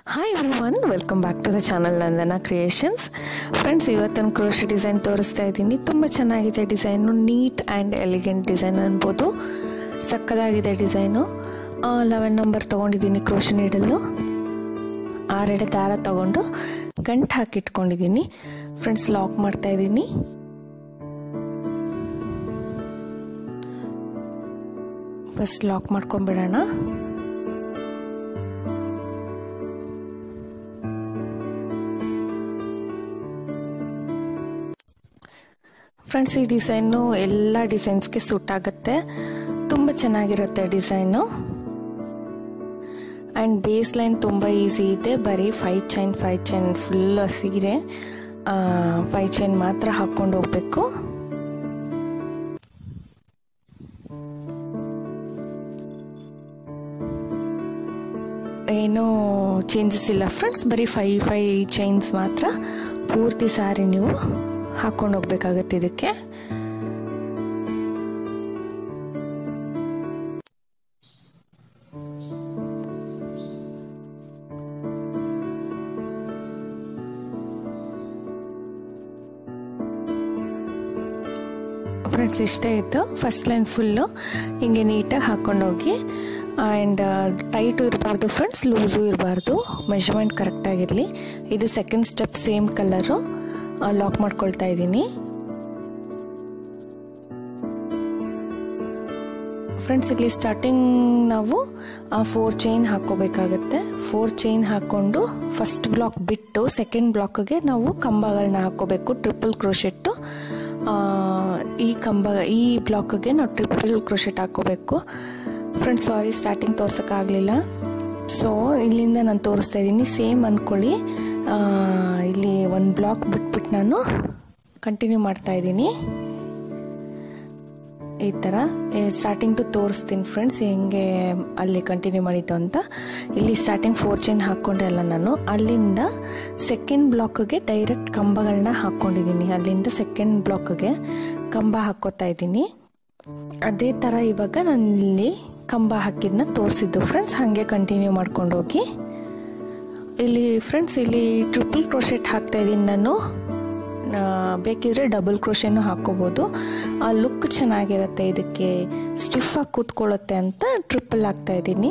Hi everyone, welcome back to the channel Nandana creations. Friends, ಇವತ್ತಿನ crochet design ತೋರಿಸ್ತಾ ಇದ್ದೀನಿ. ತುಂಬ ಚೆನ್ನಾಗಿದೆ design, neat and elegant design ಅನ್ಬೋದು. ಸಕ್ಕದಾಗಿದೆ ಡಿಸೈನು. 11 ನಂಬರ್ ತೊಗೊಂಡಿದ್ದೀನಿ ಕ್ರೋಶೆ ನೀಡಲು. 6 ಎಳೆ ದಾರ ತೊಗೊಂಡು ಗಂಟು ಹಾಕಿಟ್ಕೊಂಡಿದ್ದೀನಿ. ಫ್ರೆಂಡ್ಸ್, ಲಾಕ್ ಮಾಡ್ತಾ ಇದ್ದೀನಿ. ಫಸ್ಟ್ ಲಾಕ್ ಮಾಡ್ಕೊಂಡ್ಬಿಡೋಣ. ಫ್ರೆಂಡ್ಸ್, ಈ ಡಿಸೈನು ಎಲ್ಲ ಡಿಸೈನ್ಸ್ಗೆ ಸೂಟ್ ಆಗುತ್ತೆ. ತುಂಬ ಚೆನ್ನಾಗಿರುತ್ತೆ ಡಿಸೈನು. ಆ್ಯಂಡ್ ಬೇಸ್ ಲೈನ್ ತುಂಬ ಈಸಿ ಇದೆ. ಬರೀ 5 ಚೈನ್ ಫುಲ್ ಸೀರೆ 5 ಚೈನ್ ಮಾತ್ರ ಹಾಕ್ಕೊಂಡು ಹೋಗ್ಬೇಕು. ಏನೂ ಚೇಂಜಸ್ ಇಲ್ಲ ಫ್ರೆಂಡ್ಸ್. ಬರೀ 5 ಚೈನ್ಸ್ ಮಾತ್ರ ಪೂರ್ತಿ ಸಾರಿ ನೀವು ಹಾಕೊಂಡು ಹೋಗ್ಬೇಕಾಗತ್ತೆ. ಇದಕ್ಕೆ ಫ್ರೆಂಡ್ಸ್, ಇಷ್ಟೇ ಇತ್ತು. ಫಸ್ಟ್ ಲೈನ್ ಫುಲ್ಲು ಹಿಂಗೆ ನೀಟಾಗಿ ಹಾಕೊಂಡೋಗಿ. ಆ್ಯಂಡ್ ಟೈಟು ಇರಬಾರ್ದು ಫ್ರೆಂಡ್ಸ್, ಲೂಸು ಇರಬಾರ್ದು. ಮೆಜರ್ಮೆಂಟ್ ಕರೆಕ್ಟಾಗಿರಲಿ. ಇದು second step, same colour. Lock ಮಾಡ್ಕೊಳ್ತಾ ಇದ್ದೀನಿ. ಫ್ರೆಂಡ್ಸ್, ಇಲ್ಲಿ ಸ್ಟಾರ್ಟಿಂಗ್ ನಾವು 4 ಚೈನ್ ಹಾಕೋಬೇಕಾಗತ್ತೆ. 4 ಚೈನ್ ಹಾಕೊಂಡು ಫಸ್ಟ್ ಬ್ಲಾಕ್ ಬಿಟ್ಟು ಸೆಕೆಂಡ್ ಬ್ಲಾಕ್ಗೆ ನಾವು ಕಂಬಗಳನ್ನ ಹಾಕೋಬೇಕು. ಟ್ರಿಪಲ್ ಕ್ರೋಶೆಟ್ಟು ಈ ಬ್ಲಾಕ್ಗೆ ನಾವು ಟ್ರಿಪಲ್ ಕ್ರೋಶೆಟ್ ಹಾಕೋಬೇಕು. ಫ್ರೆಂಡ್ಸ್, ಸಾರಿ ಸ್ಟಾರ್ಟಿಂಗ್ ತೋರ್ಸೋಕ್ಕಾಗಲಿಲ್ಲ. ಸೊ ಇಲ್ಲಿಂದ ನಾನು ತೋರಿಸ್ತಾ ಇದ್ದೀನಿ. ಸೇಮ್ ಅಂದ್ಕೊಳ್ಳಿ. ಇಲ್ಲಿ ಒಂದು ಬ್ಲಾಕ್ ಬಿಟ್ಬಿಟ್ಟು ನಾನು ಕಂಟಿನ್ಯೂ ಮಾಡ್ತಾ ಇದ್ದೀನಿ. ಈ ಥರ ಸ್ಟಾರ್ಟಿಂಗ್ದು ತೋರಿಸ್ತೀನಿ ಫ್ರೆಂಡ್ಸ್, ಹೆಂಗೆ ಅಲ್ಲಿ ಕಂಟಿನ್ಯೂ ಮಾಡಿದ್ದು ಅಂತ. ಇಲ್ಲಿ ಸ್ಟಾರ್ಟಿಂಗ್ 4 ಚೈನ್ ಹಾಕ್ಕೊಂಡೆ ಅಲ್ಲ ನಾನು. ಅಲ್ಲಿಂದ ಸೆಕೆಂಡ್ ಬ್ಲಾಕ್ಗೆ ಡೈರೆಕ್ಟ್ ಕಂಬಗಳನ್ನ ಹಾಕ್ಕೊಂಡಿದ್ದೀನಿ. ಅಲ್ಲಿಂದ ಸೆಕೆಂಡ್ ಬ್ಲಾಕ್ಗೆ ಕಂಬ ಹಾಕ್ಕೋತಾ ಇದ್ದೀನಿ. ಅದೇ ಥರ ಇವಾಗ ನಾನು ಇಲ್ಲಿ ಕಂಬ ಹಾಕಿದ್ದನ್ನ ತೋರಿಸಿದ್ದು ಫ್ರೆಂಡ್ಸ್. ಹಾಗೆ ಕಂಟಿನ್ಯೂ ಮಾಡ್ಕೊಂಡು ಹೋಗಿ. ಇಲ್ಲಿ ಫ್ರೆಂಡ್ಸ್, ಇಲ್ಲಿ ಟ್ರಿಪಲ್ ಕ್ರೋಶೆಟ್ ಹಾಕ್ತಾ ಇದ್ದೀನಿ ನಾನು. ಬೇಕಿದ್ರೆ ಡಬಲ್ ಕ್ರೋಶೆನೂ ಹಾಕೋಬೋದು. ಆ ಲುಕ್ ಚೆನ್ನಾಗಿರುತ್ತೆ. ಇದಕ್ಕೆ ಸ್ಟಿಫ್ ಆಗಿ ಕೂತ್ಕೊಳ್ಳುತ್ತೆ ಅಂತ ಟ್ರಿಪಲ್ ಹಾಕ್ತಾ ಇದ್ದೀನಿ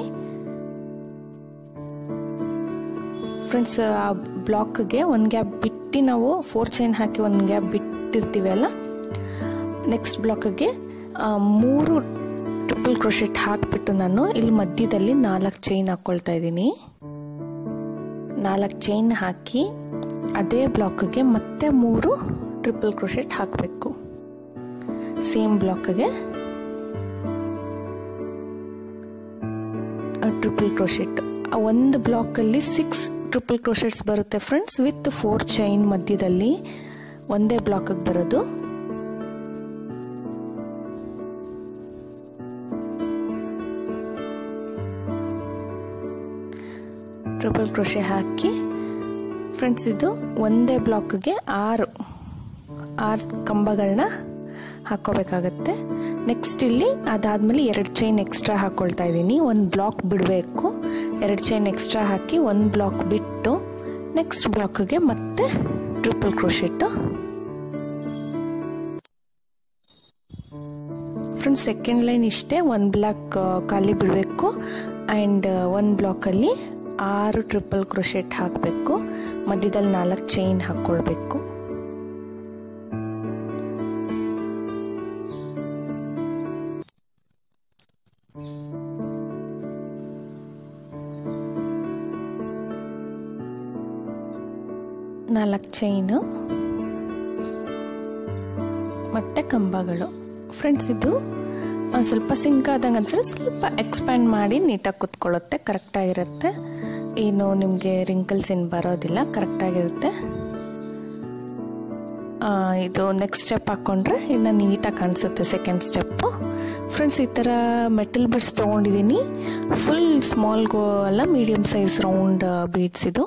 ಫ್ರೆಂಡ್ಸ್. ಆ ಬ್ಲಾಕ್ಗೆ ಒಂದು ಗ್ಯಾಪ್ ಬಿಟ್ಟು ನಾವು 4 ಚೈನ್ ಹಾಕಿ ಒಂದು ಗ್ಯಾಪ್ ಬಿಟ್ಟಿರ್ತೀವಿ ಅಲ್ಲ, ನೆಕ್ಸ್ಟ್ ಬ್ಲಾಕ್ಗೆ 3 ಟ್ರಿಪಲ್ ಕ್ರೋಶೆಟ್ ಹಾಕಿಬಿಟ್ಟು ನಾನು ಇಲ್ಲಿ ಮಧ್ಯದಲ್ಲಿ 4 ಚೈನ್ ಹಾಕ್ಕೊಳ್ತಾ ಇದ್ದೀನಿ. 4 ಚೈನ್ ಹಾಕಿ ಅದೇ ಬ್ಲಾಕ್ಗೆ ಮತ್ತೆ 3 ಟ್ರಿಪಲ್ ಕ್ರೋಶೆಟ್ ಹಾಕಬೇಕು. ಸೇಮ್ ಬ್ಲಾಕ್ಗೆ ಟ್ರಿಪಲ್ ಕ್ರೋಶೆಟ್. ಒಂದು ಬ್ಲಾಕಲ್ಲಿ 6 ಟ್ರಿಪಲ್ ಕ್ರೋಶೆಟ್ಸ್ ಬರುತ್ತೆ ಫ್ರೆಂಡ್ಸ್, ವಿತ್ 4 ಚೈನ್ ಮಧ್ಯದಲ್ಲಿ ಒಂದೇ ಬ್ಲಾಕ್ಗೆ ಬರೋದು. ಟ್ರಿಪಲ್ ಕ್ರೋಶೆ ಹಾಕಿ ಫ್ರೆಂಡ್ಸ್, ಇದು ಒಂದೇ ಬ್ಲಾಕ್ಗೆ 6 ಕಂಬಗಳನ್ನ ಹಾಕೋಬೇಕಾಗತ್ತೆ. ನೆಕ್ಸ್ಟ್ ಇಲ್ಲಿ ಅದಾದಮೇಲೆ 2 ಚೈನ್ ಎಕ್ಸ್ಟ್ರಾ ಹಾಕ್ಕೊಳ್ತಾ ಇದ್ದೀನಿ. ಒಂದು ಬ್ಲಾಕ್ ಬಿಡಬೇಕು. 2 ಚೈನ್ ಎಕ್ಸ್ಟ್ರಾ ಹಾಕಿ 1 ಬ್ಲಾಕ್ ಬಿಟ್ಟು ನೆಕ್ಸ್ಟ್ ಬ್ಲಾಕ್ಗೆ ಮತ್ತೆ triple crochet. Friends, second line ಇಷ್ಟೇ. 1 ಬ್ಲಾಕ್ ಖಾಲಿ ಬಿಡಬೇಕು. ಆ್ಯಂಡ್ 1 ಬ್ಲಾಕಲ್ಲಿ 6 ಟ್ರಿಪಲ್ ಕ್ರೋಶೆಟ್ ಹಾಕಬೇಕು. ಮಧ್ಯದಲ್ಲಿ 4 ಚೈನ್ ಹಾಕ್ಕೊಳ್ಬೇಕು. ನಾಲ್ಕು ಚೈನು ಮತ್ತೆ ಕಂಬಗಳು. ಫ್ರೆಂಡ್ಸ್, ಇದು ಸ್ವಲ್ಪ ಸಿಂಕ್ ಆದಂಗೆ ಅನ್ಸಲ್ಲ, ಸ್ವಲ್ಪ ಎಕ್ಸ್ಪ್ಯಾಂಡ್ ಮಾಡಿ ನೀಟಾಗಿ ಕುತ್ಕೊಳ್ಳುತ್ತೆ. ಕರೆಕ್ಟಾಗಿರುತ್ತೆ. ಏನು ನಿಮಗೆ ರಿಂಕಲ್ಸ್ ಏನು ಬರೋದಿಲ್ಲ, ಕರೆಕ್ಟಾಗಿರುತ್ತೆ. ಇದು ನೆಕ್ಸ್ಟ್ ಸ್ಟೆಪ್ ಹಾಕ್ಕೊಂಡ್ರೆ ಇನ್ನು ನೀಟಾಗಿ ಕಾಣಿಸುತ್ತೆ ಸೆಕೆಂಡ್ ಸ್ಟೆಪ್ಪು. ಫ್ರೆಂಡ್ಸ್, ಈ ಥರ ಮೆಟಲ್ ಬೀಡ್ಸ್ ತೊಗೊಂಡಿದ್ದೀನಿ. ಫುಲ್ ಸ್ಮಾಲ್ಗೂ ಅಲ್ಲ, ಮೀಡಿಯಮ್ ಸೈಜ್ ರೌಂಡ್ ಬೀಡ್ಸ್ ಇದು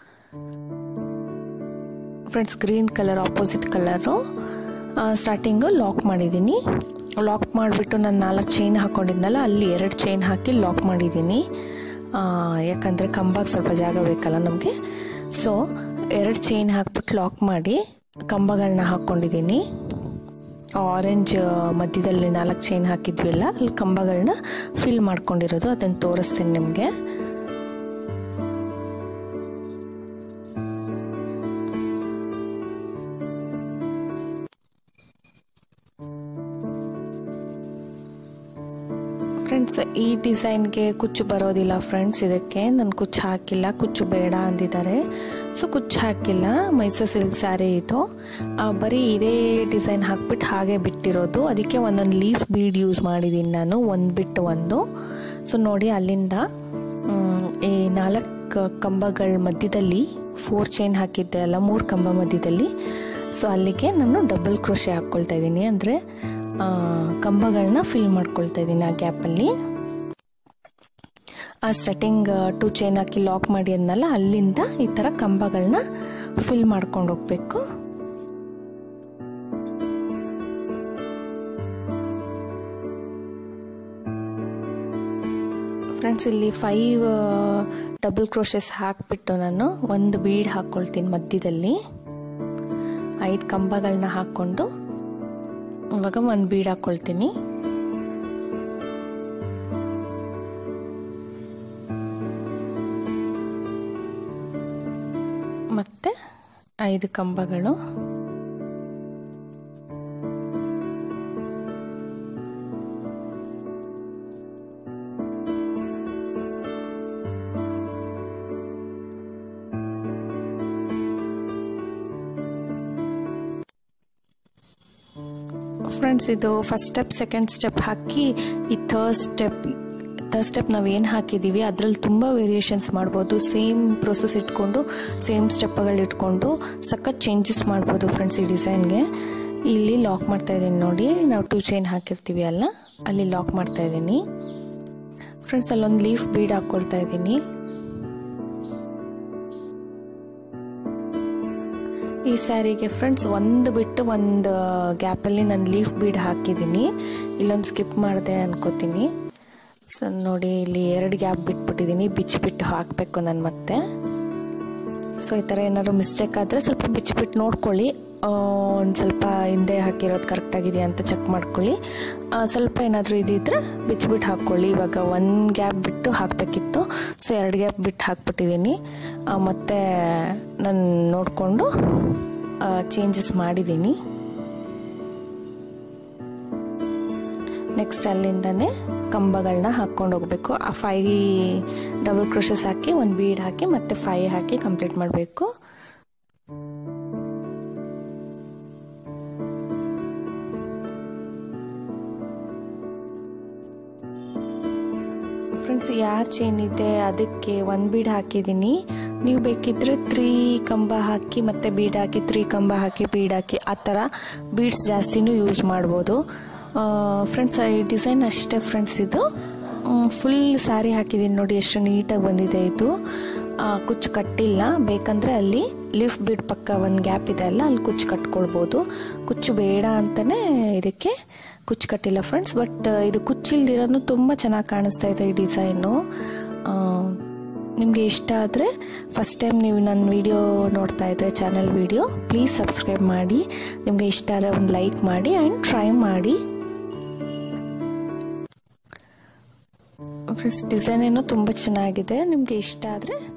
friends. Green colour, opposite colour. Starting lock ಮಾಡಿದ್ದೀನಿ. ಲಾಕ್ ಮಾಡಿಬಿಟ್ಟು ನಾನು 4 ಚೈನ್ ಹಾಕ್ಕೊಂಡಿದ್ನಲ್ಲ, ಅಲ್ಲಿ 2 ಚೈನ್ ಹಾಕಿ ಲಾಕ್ ಮಾಡಿದ್ದೀನಿ. ಯಾಕಂದರೆ ಕಂಬಕ್ಕೆ ಸ್ವಲ್ಪ ಜಾಗ ಬೇಕಲ್ಲ ನಮಗೆ. ಸೊ 2 ಚೈನ್ ಹಾಕ್ಬಿಟ್ಟು ಲಾಕ್ ಮಾಡಿ ಕಂಬಗಳನ್ನ ಹಾಕ್ಕೊಂಡಿದ್ದೀನಿ. ಆರೆಂಜ್ ಮಧ್ಯದಲ್ಲಿ 4 ಚೈನ್ ಹಾಕಿದ್ವಿಲ್ಲ, ಅಲ್ಲಿ ಕಂಬಗಳನ್ನ ಫಿಲ್ ಮಾಡ್ಕೊಂಡಿರೋದು, ಅದನ್ನು ತೋರಿಸ್ತೀನಿ ನಿಮಗೆ. ಫ್ರೆಂಡ್ಸ್, ಈ ಡಿಸೈನ್ಗೆ ಕುಚ್ಚು ಬರೋದಿಲ್ಲ ಫ್ರೆಂಡ್ಸ್. ಇದಕ್ಕೆ ನಾನು ಕುಚ್ಚು ಹಾಕಿಲ್ಲ, ಕುಚ್ಚು ಬೇಡ ಅಂದಿದ್ದಾರೆ. ಸೊ ಕುಚ್ಚು ಹಾಕಿಲ್ಲ. ಮೈಸೂರು ಸಿಲ್ಕ್ ಸ್ಯಾರಿ ಇದು, ಬರೀ ಇದೇ ಡಿಸೈನ್ ಹಾಕ್ಬಿಟ್ಟು ಹಾಗೆ ಬಿಟ್ಟಿರೋದು. ಅದಕ್ಕೆ ಒಂದೊಂದು ಲೀಫ್ ಬೀಡ್ ಯೂಸ್ ಮಾಡಿದ್ದೀನಿ ನಾನು, ಒಂದು ಬಿಟ್ಟು ಒಂದು. ಸೊ ನೋಡಿ, ಅಲ್ಲಿಂದ ಈ 4 ಕಂಬಗಳ ಮಧ್ಯದಲ್ಲಿ 4 ಚೈನ್ ಹಾಕಿದ್ದೆ ಅಲ್ಲ, 3 ಕಂಬ ಮಧ್ಯದಲ್ಲಿ. ಸೊ ಅಲ್ಲಿಗೆ ನಾನು ಡಬಲ್ ಕ್ರೋಶೆ ಹಾಕ್ಕೊಳ್ತಾ ಇದ್ದೀನಿ, ಅಂದರೆ ಕಂಬಗಳನ್ನ ಫಿಲ್ ಮಾಡ್ಕೊಳ್ತಾ ಇದ್ದೀನಿ ಆ ಗ್ಯಾಪಲ್ಲಿ. ಆ ಸ್ಟಾರ್ಟಿಂಗ್ 2 ಚೈನ್ ಹಾಕಿ ಲಾಕ್ ಮಾಡಿ ಅಂದಲ್ಲ, ಅಲ್ಲಿಂದ ಈ ಥರ ಕಂಬಗಳನ್ನ ಫಿಲ್ ಮಾಡ್ಕೊಂಡು ಹೋಗ್ಬೇಕು. ಫ್ರೆಂಡ್ಸ್, ಇಲ್ಲಿ 5 ಡಬಲ್ ಕ್ರೋಶೆಸ್ ಹಾಕ್ಬಿಟ್ಟು ನಾನು ಒಂದು ಬೀಡ್ ಹಾಕ್ಕೊಳ್ತೀನಿ ಮಧ್ಯದಲ್ಲಿ. 5 ಕಂಬಗಳನ್ನ ಹಾಕ್ಕೊಂಡು ಇವಾಗ ಒಂದು ಬೀಡ್ ಹಾಕ್ಕೊಳ್ತೀನಿ. ಮತ್ತೆ 5 ಕಂಬಗಳು. ಫ್ರೆಂಡ್ಸ್, ಇದು ಫಸ್ಟ್ ಸ್ಟೆಪ್, ಸೆಕೆಂಡ್ ಸ್ಟೆಪ್ ಹಾಕಿ ಈ ಥರ್ಡ್ ಸ್ಟೆಪ್ ನಾವೇನು ಹಾಕಿದ್ದೀವಿ ಅದರಲ್ಲಿ ತುಂಬ ವೇರಿಯೇಷನ್ಸ್ ಮಾಡ್ಬೋದು. ಸೇಮ್ ಪ್ರೊಸೆಸ್ ಇಟ್ಕೊಂಡು, ಸೇಮ್ ಸ್ಟೆಪ್ಗಳು ಇಟ್ಕೊಂಡು ಸಖತ್ ಚೇಂಜಸ್ ಮಾಡ್ಬೋದು ಫ್ರೆಂಡ್ಸ್ ಈ ಡಿಸೈನ್ಗೆ. ಇಲ್ಲಿ ಲಾಕ್ ಮಾಡ್ತಾ ಇದ್ದೀನಿ ನೋಡಿ, ನಾವು 2 ಚೈನ್ ಹಾಕಿರ್ತೀವಿ ಅಲ್ಲ, ಅಲ್ಲಿ ಲಾಕ್ ಮಾಡ್ತಾ ಇದ್ದೀನಿ ಫ್ರೆಂಡ್ಸ್. ಅಲ್ಲೊಂದು ಲೀಫ್ ಬೀಡ್ ಹಾಕ್ಕೊಳ್ತಾ ಇದ್ದೀನಿ. ಈ ಸ್ಯಾರಿಗೆ ಫ್ರೆಂಡ್ಸ್ ಒಂದು ಬಿಟ್ಟು ಒಂದು ಗ್ಯಾಪಲ್ಲಿ ನಾನು ಲೀಫ್ ಬೀಡ್ ಹಾಕಿದ್ದೀನಿ. ಇಲ್ಲೊಂದು ಸ್ಕಿಪ್ ಮಾಡಿದೆ ಅನ್ಕೋತೀನಿ. ಸೊ ನೋಡಿ, ಇಲ್ಲಿ 2 ಗ್ಯಾಪ್ ಬಿಟ್ಬಿಟ್ಟಿದ್ದೀನಿ, ಬಿಚ್ಚಿಬಿಟ್ಟು ಹಾಕಬೇಕು ನಾನು ಮತ್ತೆ. ಸೊ ಈ ಥರ ಏನಾದ್ರು ಮಿಸ್ಟೇಕ್ ಆದರೆ ಸ್ವಲ್ಪ ಬಿಚ್ಚಿಬಿಟ್ಟು ನೋಡ್ಕೊಳ್ಳಿ. ಒಂದು ಸ್ವಲ್ಪ ಹಿಂದೆ ಹಾಕಿರೋದು ಕರೆಕ್ಟಾಗಿದೆಯಾ ಅಂತ ಚೆಕ್ ಮಾಡ್ಕೊಳ್ಳಿ. ಸ್ವಲ್ಪ ಏನಾದರೂ ಇದಿದ್ರೆ ಬಿಚ್ಚಿಬಿಟ್ಟು ಹಾಕ್ಕೊಳ್ಳಿ. ಇವಾಗ 1 ಗ್ಯಾಪ್ ಬಿಟ್ಟು ಹಾಕಬೇಕಿತ್ತು, ಸೊ 2 ಗ್ಯಾಪ್ ಬಿಟ್ಟು ಹಾಕ್ಬಿಟ್ಟಿದ್ದೀನಿ. ಮತ್ತು ನಾನು ನೋಡಿಕೊಂಡು ಚೇಂಜಸ್ ಮಾಡಿದ್ದೀನಿ. ನೆಕ್ಸ್ಟ್ ಅಲ್ಲಿಂದನೇ ಕಂಬಗಳನ್ನ ಹಾಕ್ಕೊಂಡು ಹೋಗಬೇಕು. ಆ 5 ಡಬಲ್ ಕ್ರೋಶಸ್ ಹಾಕಿ 1 ಬೀಡ್ ಹಾಕಿ ಮತ್ತೆ 5 ಹಾಕಿ ಕಂಪ್ಲೀಟ್ ಮಾಡಬೇಕು. ಫ್ರೆಂಡ್ಸ್, ಯಾರು ಚೈನ್ ಇದೆ ಅದಕ್ಕೆ 1 ಬೀಡ್ ಹಾಕಿದ್ದೀನಿ. ನೀವು ಬೇಕಿದ್ರೆ 3 ಕಂಬ ಹಾಕಿ ಮತ್ತೆ ಬೀಡ್ ಹಾಕಿ, 3 ಕಂಬ ಹಾಕಿ ಬೀಡ್ ಹಾಕಿ, ಆ ಥರ ಬೀಡ್ಸ್ ಜಾಸ್ತಿನೂ ಯೂಸ್ ಮಾಡ್ಬೋದು ಫ್ರೆಂಡ್ಸ್. ಈ ಡಿಸೈನ್ ಅಷ್ಟೇ ಫ್ರೆಂಡ್ಸ್. ಇದು ಫುಲ್ ಸ್ಯಾರಿ ಹಾಕಿದ್ದೀನಿ ನೋಡಿ, ಎಷ್ಟು ನೀಟಾಗಿ ಬಂದಿದೆ. ಇದು ಕುಚ್ಚು ಕಟ್ಟಿಲ್ಲ. ಬೇಕಂದರೆ ಅಲ್ಲಿ ಲೀಫ್ ಬೀಡ್ ಪಕ್ಕ 1 ಗ್ಯಾಪ್ ಇದೆ ಅಲ್ಲ, ಅಲ್ಲಿ ಕುಚ್ಚು ಕಟ್ಕೊಳ್ಬೋದು. ಕುಚ್ಚು ಬೇಡ ಅಂತಲೇ ಇದಕ್ಕೆ ಕುಚ್ಚು ಕಟ್ಟಿಲ್ಲ ಫ್ರೆಂಡ್ಸ್. ಬಟ್ ಇದು ಕುಚ್ಚಿಲ್ದಿರೋನು ತುಂಬ ಚೆನ್ನಾಗಿ ಕಾಣಿಸ್ತಾ ಇದೆ ಈ ಡಿಸೈನು. ನಿಮಗೆ ಇಷ್ಟ ಆದರೆ ಫಸ್ಟ್ ಟೈಮ್ ನೀವು ನನ್ನ ವಿಡಿಯೋ ನೋಡ್ತಾ ಇದ್ದರೆ ಚಾನಲ್ ವಿಡಿಯೋ ಪ್ಲೀಸ್ ಸಬ್ಸ್ಕ್ರೈಬ್ ಮಾಡಿ. ನಿಮಗೆ ಇಷ್ಟ ಆದರೆ ಒಂದು ಲೈಕ್ ಮಾಡಿ ಆ್ಯಂಡ್ ಟ್ರೈ ಮಾಡಿ ಫ್ರೆಂಡ್ಸ್. ಡಿಸೈನ್ ಏನೋ ತುಂಬ ಚೆನ್ನಾಗಿದೆ. ನಿಮಗೆ ಇಷ್ಟ ಆದರೆ